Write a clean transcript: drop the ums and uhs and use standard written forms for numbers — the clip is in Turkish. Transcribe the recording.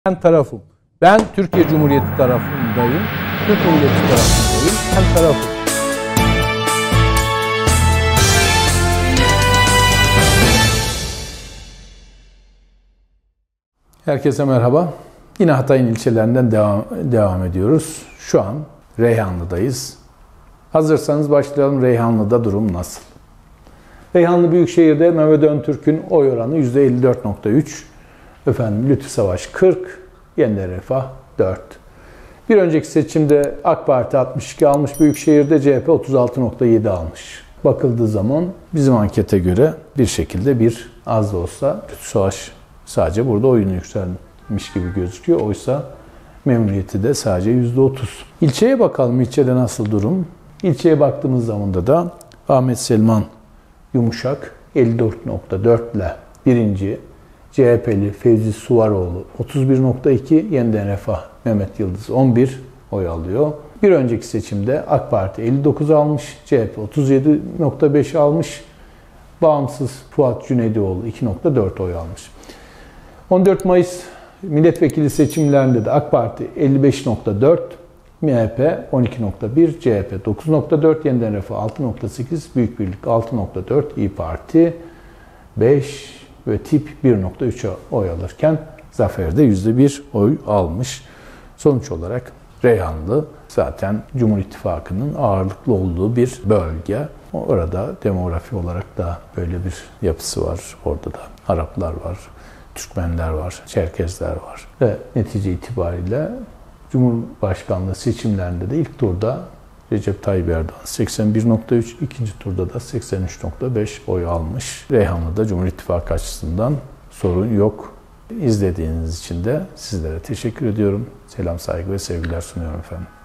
Ben tarafım. Ben Türkiye Cumhuriyeti tarafındayım. Türk milleti tarafındayım. Ben tarafım. Herkese merhaba. Yine Hatay'ın ilçelerinden devam ediyoruz. Şu an Reyhanlı'dayız. Hazırsanız başlayalım. Reyhanlı'da durum nasıl? Reyhanlı Büyükşehir'de Mehmet Öntürk'ün oy oranı %54.3. Lütfü Savaş 40, Yeniden Refah 4. Bir önceki seçimde AK Parti 62 almış Büyükşehir'de, CHP 36.7 almış. Bakıldığı zaman bizim ankete göre bir şekilde az da olsa Lütfü Savaş sadece burada oyunu yükselmiş gibi gözüküyor. Oysa memnuniyeti de sadece %30. İlçeye bakalım, ilçede nasıl durum? İlçeye baktığımız zaman da Ahmet Selman Yumuşak 54.4 ile birinci, CHP'li Fevzi Suvaroğlu 31.2, Yeniden Refah Mehmet Yıldız 11 oy alıyor. Bir önceki seçimde AK Parti 59 almış, CHP 37.5 almış, bağımsız Fuat Cüneydioğlu 2.4 oy almış. 14 Mayıs milletvekili seçimlerinde de AK Parti 55.4, MHP 12.1, CHP 9.4, Yeniden Refah 6.8, Büyük Birlik 6.4, İYİ Parti 5 ve tip 1.3 oy alırken Zafer'de %1 oy almış. Sonuç olarak Reyhanlı zaten Cumhur İttifakı'nın ağırlıklı olduğu bir bölge. Orada demografi olarak da böyle bir yapısı var. Orada da Araplar var, Türkmenler var, Çerkezler var. Ve netice itibariyle Cumhurbaşkanlığı seçimlerinde de ilk turda Recep Tayyip Erdoğan 81.3, ikinci turda da 83.5 oy almış. Reyhanlı'da Cumhur İttifakı açısından sorun yok. İzlediğiniz için de sizlere teşekkür ediyorum. Selam, saygı ve sevgiler sunuyorum efendim.